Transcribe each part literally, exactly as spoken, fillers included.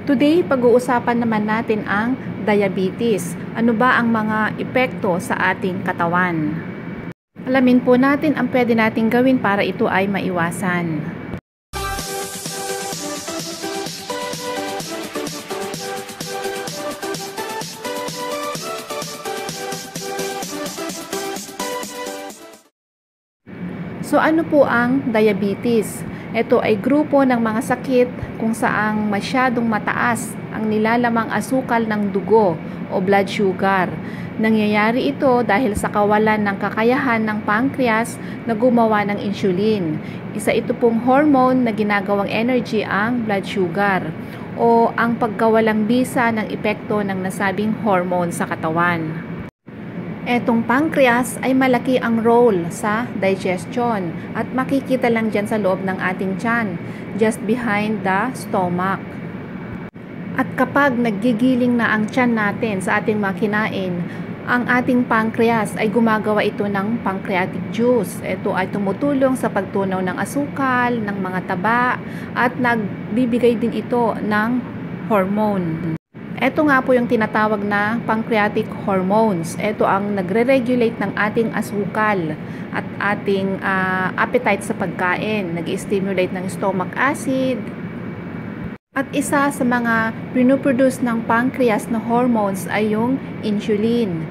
Today, pag-uusapan naman natin ang diabetes. Ano ba ang mga epekto sa ating katawan? Alamin po natin ang pwede nating gawin para ito ay maiwasan. So ano po ang diabetes? Ito ay grupo ng mga sakit kung saang masyadong mataas ang nilalamang asukal ng dugo o blood sugar. Nangyayari ito dahil sa kawalan ng kakayahan ng pancreas na gumawa ng insulin. Isa ito pong hormone na ginagawang energy ang blood sugar o ang pagkawalang bisa ng epekto ng nasabing hormone sa katawan. Etong pancreas ay malaki ang role sa digestion at makikita lang dyan sa loob ng ating tiyan, just behind the stomach. At kapag naggigiling na ang tiyan natin sa ating makinain, ang ating pancreas ay gumagawa ito ng pancreatic juice. Ito ay tumutulong sa pagtunaw ng asukal, ng mga taba, at nagbibigay din ito ng hormone. Ito nga po yung tinatawag na pancreatic hormones. Ito ang nagre-regulate ng ating asukal at ating uh, appetite sa pagkain. Nag-stimulate ng stomach acid. At isa sa mga pinoproduce ng pancreas na hormones ay yung insulin.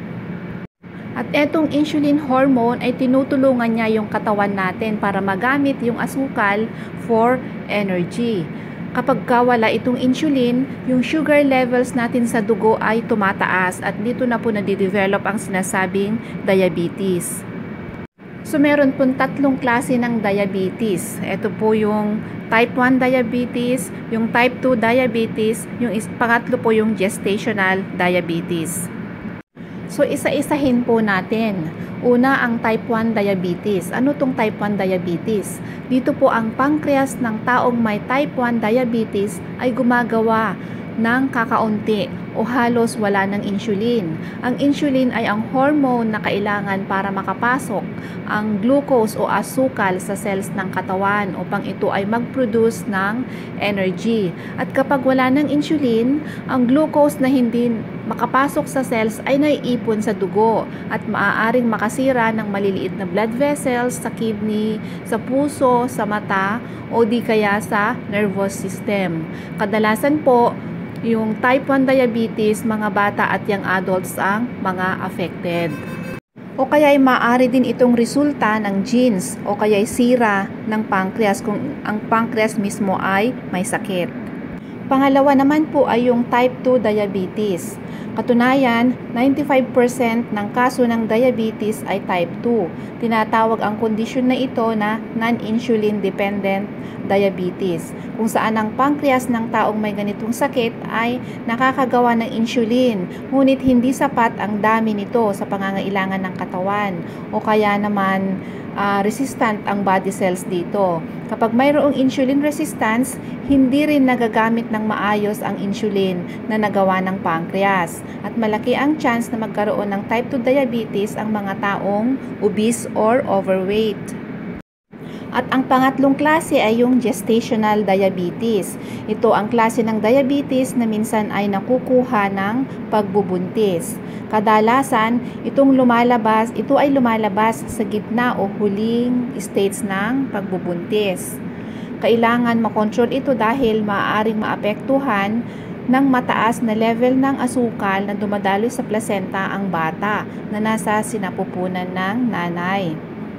At etong insulin hormone ay tinutulungan niya yung katawan natin para magamit yung asukal for energy. Kapag wala itong insulin, yung sugar levels natin sa dugo ay tumataas at dito na po nadidevelop ang sinasabing diabetes. So meron pong tatlong klase ng diabetes. Ito po yung type one diabetes, yung type two diabetes, yung pangatlo po yung gestational diabetes. So isa-isahin po natin. Una, ang type one diabetes. Ano tong type one diabetes? Dito po ang pancreas ng taong may type one diabetes ay gumagawa ng kakaunti o halos wala ng insulin. Ang insulin ay ang hormone na kailangan para makapasok ang glucose o asukal sa cells ng katawan upang ito ay mag-produce ng energy. At kapag wala ng insulin, ang glucose na hindi makapasok sa cells ay naiipon sa dugo at maaaring makasira ng maliliit na blood vessels sa kidney, sa puso, sa mata o di kaya sa nervous system. Kadalasan po, yung type one diabetes, mga bata at young adults ang mga affected. O kaya'y maaari din itong resulta ng genes o kaya'y sira ng pancreas kung ang pancreas mismo ay may sakit. Pangalawa naman po ay yung type two diabetes. Katunayan, ninety-five percent ng kaso ng diabetes ay type two. Tinatawag ang kondisyon na ito na non-insulin dependent diabetes, kung saan ang pancreas ng taong may ganitong sakit ay nakakagawa ng insulin, ngunit hindi sapat ang dami nito sa pangangailangan ng katawan o kaya naman uh, resistant ang body cells dito. Kapag mayroong insulin resistance, hindi rin nagagamit ng maayos ang insulin na nagawa ng pancreas at malaki ang chance na magkaroon ng type two diabetes ang mga taong obese or overweight. At ang pangatlong klase ay yung gestational diabetes. Ito ang klase ng diabetes na minsan ay nakukuha ng pagbubuntis. Kadalasan, itong lumalabas, ito ay lumalabas sa gitna o huling stage ng pagbubuntis. Kailangan makontrol ito dahil maaaring maapektuhan ng mataas na level ng asukal na dumadaloy sa placenta ang bata na nasa sinapupunan ng nanay.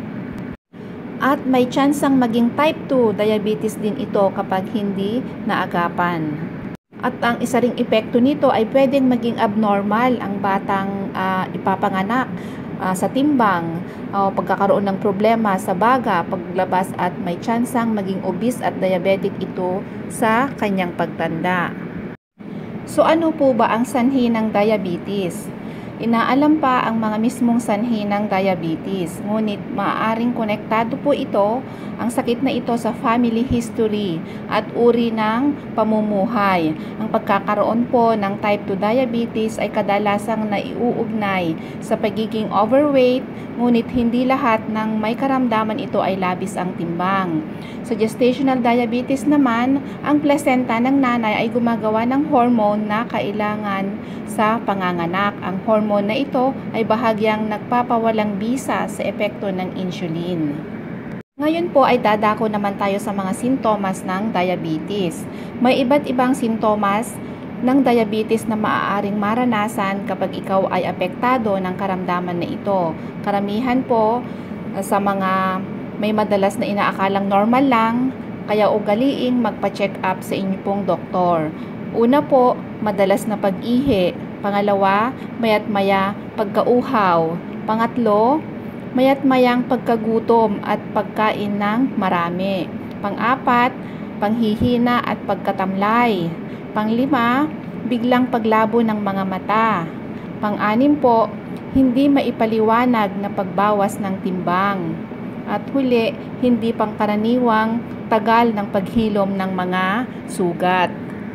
At may tsansang maging type two diabetes din ito kapag hindi naagapan. At ang isa ring epekto nito ay pwedeng maging abnormal ang batang uh, ipapanganak uh, sa timbang, o uh, pagkakaroon ng problema sa baga, paglabas at may tsansang maging obese at diabetic ito sa kanyang pagtanda. So ano po ba ang sanhi ng diabetes? Inaalam pa ang mga mismong sanhi ng diabetes, ngunit maaaring konektado po ito, ang sakit na ito sa family history at uri ng pamumuhay. Ang pagkakaroon po ng type two diabetes ay kadalasang naiuugnay sa pagiging overweight, ngunit hindi lahat ng may karamdaman ito ay labis ang timbang. Sa gestational diabetes naman, ang placenta ng nanay ay gumagawa ng hormone na kailangan sa panganganak. Ang hormone na ito ay bahagyang nagpapawalang bisa sa epekto ng insulin. Ngayon po ay dadako naman tayo sa mga sintomas ng diabetes. May iba't ibang sintomas ng diabetes na maaaring maranasan kapag ikaw ay apektado ng karamdaman na ito. Karamihan po sa mga may madalas na inaakalang normal lang, kaya ugaliing magpa-check up sa inyo pong doktor. Una po, madalas na pag-ihi. Pangalawa, mayat maya pagkauhaw. Pangatlo, mayat mayang pagkagutom at pagkain ng marami. Pang-apat, panghihina at pagkatamlay. Panglima, biglang paglabo ng mga mata. Pang-anim po, hindi maipaliwanag na pagbawas ng timbang. At huli, hindi pangkaraniwang tagal ng paghilom ng mga sugat.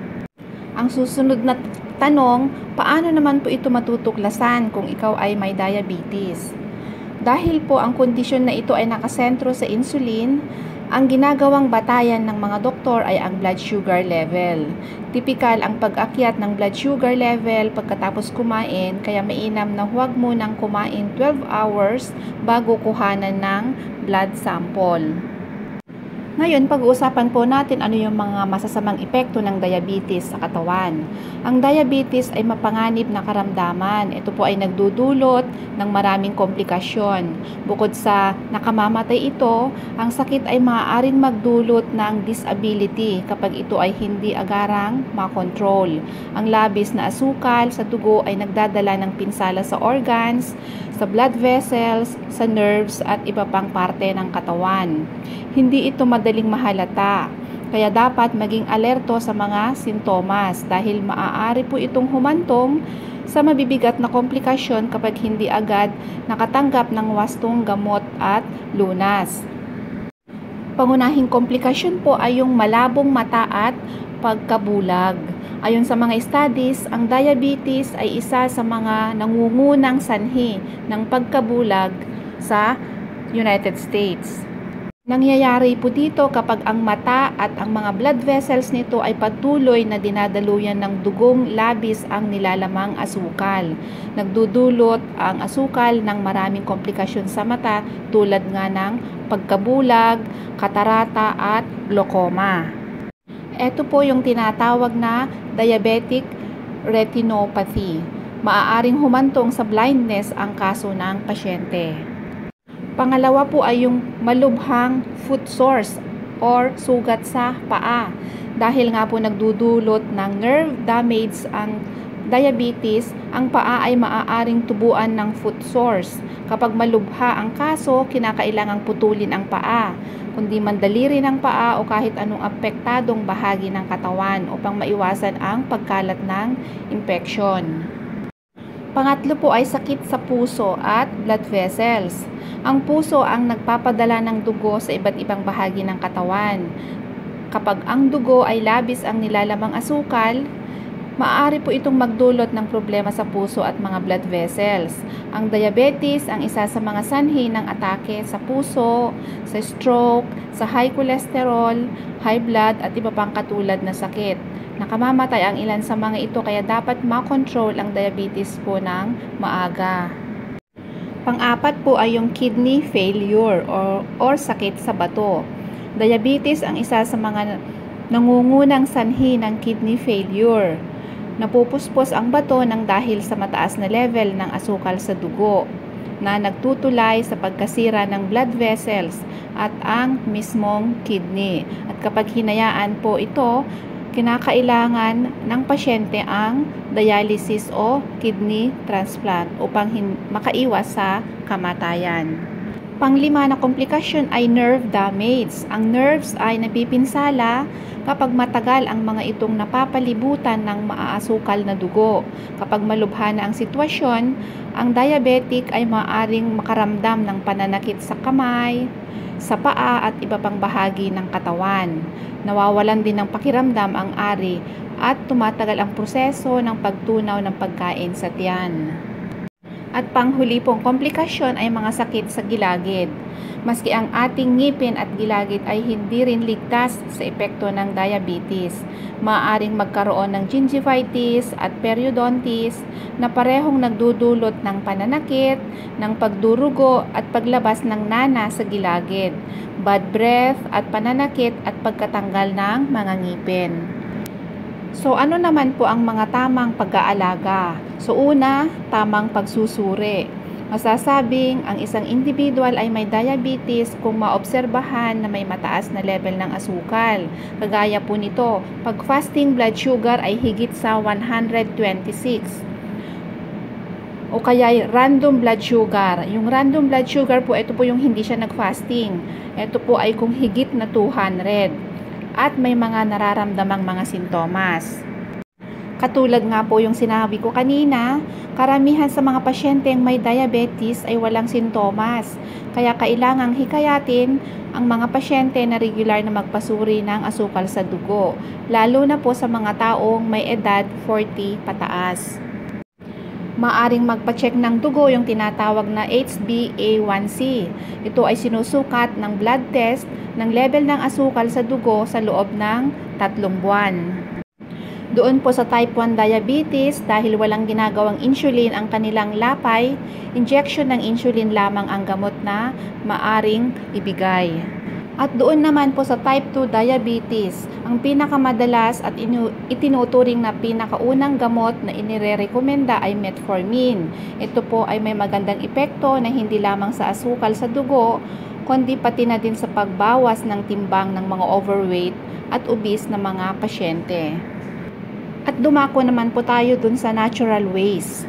Ang susunod na tanong, paano naman po ito matutuklasan kung ikaw ay may diabetes? Dahil po ang kondisyon na ito ay nakasentro sa insulin, ang ginagawang batayan ng mga doktor ay ang blood sugar level. Tipikal ang pag-akyat ng blood sugar level pagkatapos kumain, kaya mainam na huwag munang kumain twelve hours bago kuhanan ng blood sample. Ngayon, pag-uusapan po natin ano yung mga masasamang epekto ng diabetes sa katawan. Ang diabetes ay mapanganib na karamdaman. Ito po ay nagdudulot ng maraming komplikasyon. Bukod sa nakamamatay ito, ang sakit ay maaaring magdulot ng disability kapag ito ay hindi agarang makontrol. Ang labis na asukal sa dugo ay nagdadala ng pinsala sa organs, sa blood vessels, sa nerves at iba pang parte ng katawan. Hindi ito madaling mahalata, kaya dapat maging alerto sa mga sintomas dahil maaari po itong humantong sa mabibigat na komplikasyon kapag hindi agad nakatanggap ng wastong gamot at lunas. Pangunahing komplikasyon po ay yung malabong mata at pagkabulag. Ayon sa mga studies, ang diabetes ay isa sa mga nangungunang sanhi ng pagkabulag sa United States. Nangyayari po dito kapag ang mata at ang mga blood vessels nito ay patuloy na dinadaluyan ng dugong labis ang nilalamang asukal. Nagdudulot ang asukal ng maraming komplikasyon sa mata tulad nga ng pagkabulag, katarata at glaucoma. Ito po yung tinatawag na diabetic retinopathy. Maaaring humantong sa blindness ang kaso ng pasyente. Pangalawa po ay yung malubhang foot sores or sugat sa paa. Dahil nga po nagdudulot ng nerve damage ang diabetes, ang paa ay maaaring tubuan ng foot sores. Kapag malubha ang kaso, kinakailangang putulin ang paa, kundi mandaliri ng paa o kahit anong apektadong bahagi ng katawan upang maiwasan ang pagkalat ng infeksyon. Pangatlo po ay sakit sa puso at blood vessels. Ang puso ang nagpapadala ng dugo sa iba't ibang bahagi ng katawan. Kapag ang dugo ay labis ang nilalamang asukal, maaari po itong magdulot ng problema sa puso at mga blood vessels. Ang diabetes ang isa sa mga sanhi ng atake sa puso, sa stroke, sa high cholesterol, high blood at iba pang katulad na sakit. Nakamamatay ang ilan sa mga ito, kaya dapat makontrol ang diabetes po ng maaga. Pang-apat po ay yung kidney failure or, or sakit sa bato. Diabetes ang isa sa mga nangungunang sanhi ng kidney failure. Napupuspos ang bato ng dahil sa mataas na level ng asukal sa dugo na nagtutulay sa pagkasira ng blood vessels at ang mismong kidney. At kapag hinayaan po ito, kinakailangan ng pasyente ang dialysis o kidney transplant upang makaiwas sa kamatayan. Panglima na komplikasyon ay nerve damage. Ang nerves ay napipinsala kapag matagal ang mga itong napapalibutan ng maaasukal na dugo. Kapag malubha na ang sitwasyon, ang diabetic ay maaaring makaramdam ng pananakit sa kamay, sa paa at iba pang bahagi ng katawan. Nawawalan din ng pakiramdam ang ari at tumatagal ang proseso ng pagtunaw ng pagkain sa tiyan. At panghuli pong komplikasyon ay mga sakit sa gilagid. Maski ang ating ngipin at gilagid ay hindi rin ligtas sa epekto ng diabetes. Maaaring magkaroon ng gingivitis at periodontitis na parehong nagdudulot ng pananakit, ng pagdurugo at paglabas ng nana sa gilagid, bad breath at pananakit at pagkatanggal ng mga ngipin. So ano naman po ang mga tamang pag-aalaga? So una, tamang pagsusuri. Masasabing ang isang individual ay may diabetes kung maobserbahan na may mataas na level ng asukal. Kagaya po nito, pag fasting blood sugar ay higit sa one hundred twenty-six. O kaya random blood sugar. Yung random blood sugar po, ito po yung hindi siya nag-fasting. Ito po ay kung higit na two hundred. At may mga nararamdamang mga sintomas. Katulad nga po yung sinabi ko kanina, karamihan sa mga pasyenteng may diabetes ay walang sintomas. Kaya kailangang hikayatin ang mga pasyente na regular na magpasuri ng asukal sa dugo, lalo na po sa mga taong may edad forty pataas. Maaring magpa-check ng dugo yung tinatawag na H b A one C. Ito ay sinusukat ng blood test ng level ng asukal sa dugo sa loob ng tatlong buwan. Doon po sa type one diabetes, dahil walang ginagawang insulin ang kanilang lapay, injection ng insulin lamang ang gamot na maaring ibigay. At doon naman po sa type two diabetes, ang pinakamadalas at itinuturing na pinakaunang gamot na inirerekomenda ay metformin. Ito po ay may magandang epekto na hindi lamang sa asukal sa dugo, kundi pati na din sa pagbawas ng timbang ng mga overweight at obese na mga pasyente. At dumako naman po tayo dun sa natural ways.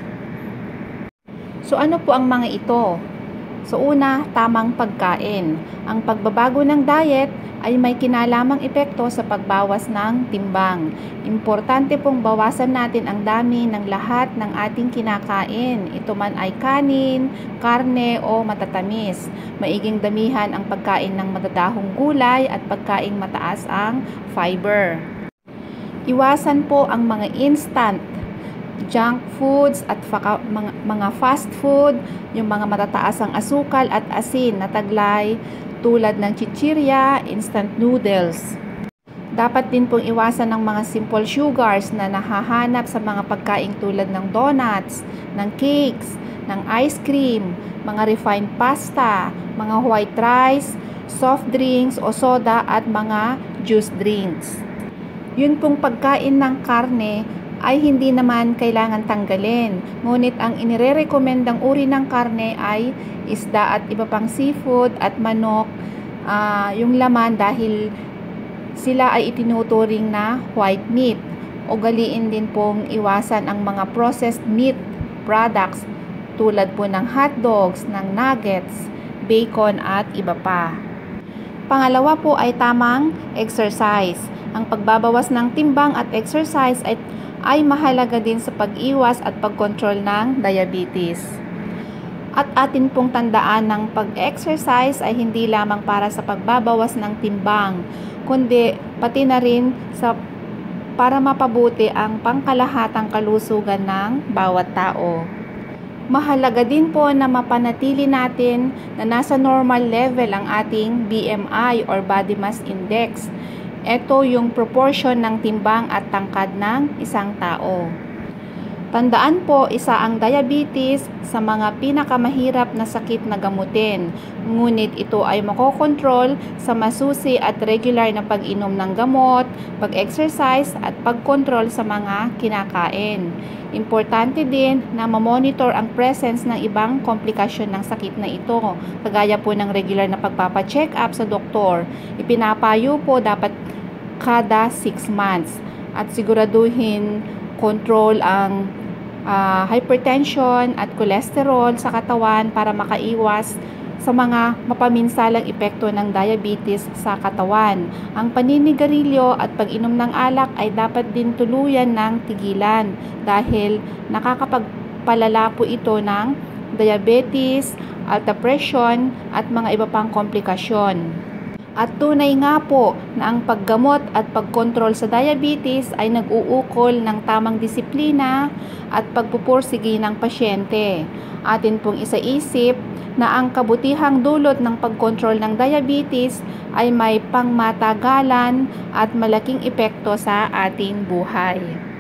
So ano po ang mga ito? So una, tamang pagkain. Ang pagbabago ng diet ay may kinalamang epekto sa pagbawas ng timbang. Importante pong bawasan natin ang dami ng lahat ng ating kinakain. Ito man ay kanin, karne o matatamis. Maiging damihan ang pagkain ng madadahong gulay at pagkaing mataas ang fiber. Iwasan po ang mga instant junk foods at faka, mga, mga fast food, yung mga matataas ang asukal at asin na taglay tulad ng chichirya, instant noodles. Dapat din pong iwasan ng mga simple sugars na nahahanap sa mga pagkain tulad ng donuts, ng cakes, ng ice cream, mga refined pasta, mga white rice, soft drinks o soda at mga juice drinks. Yun pong pagkain ng karne ay hindi naman kailangan tanggalin. Ngunit ang inirerekomendang uri ng karne ay isda at iba pang seafood at manok, uh, yung laman dahil sila ay itinuturing na white meat. Ugaliin din pong iwasan ang mga processed meat products tulad po ng hotdogs, ng nuggets, bacon at iba pa. Pangalawa po ay tamang exercise. Ang pagbabawas ng timbang at exercise ay, ay mahalaga din sa pag-iwas at pagkontrol ng diabetes. At atin pong tandaan ng pag-exercise ay hindi lamang para sa pagbabawas ng timbang, kundi pati na rin sa para mapabuti ang pangkalahatang kalusugan ng bawat tao. Mahalaga din po na mapanatili natin na nasa normal level ang ating B M I or Body Mass Index. Ito yung proportion ng timbang at tangkad ng isang tao. Tandaan po, isa ang diabetes sa mga pinakamahirap na sakit na gamutin. Ngunit ito ay makokontrol sa masusi at regular na pag-inom ng gamot, pag-exercise at pagkontrol sa mga kinakain. Importante din na mamonitor ang presence ng ibang komplikasyon ng sakit na ito, kagaya po ng regular na pagpapacheck up sa doktor. Ipinapayo po dapat kada six months at siguraduhin control ang uh, hypertension at cholesterol sa katawan para makaiwas sa mga mapaminsalang epekto ng diabetes sa katawan. Ang paninigarilyo at pag-inom ng alak ay dapat din tuluyan ng tigilan dahil nakakapagpalala po ito ng diabetes, alta presyon at mga iba pang komplikasyon. At tunay nga po na ang paggamot at pagkontrol sa diabetes ay nag-uukol ng tamang disiplina at pagpupursige ng pasyente. Atin pong isaisip na ang kabutihang dulot ng pagkontrol ng diabetes ay may pangmatagalan at malaking epekto sa ating buhay.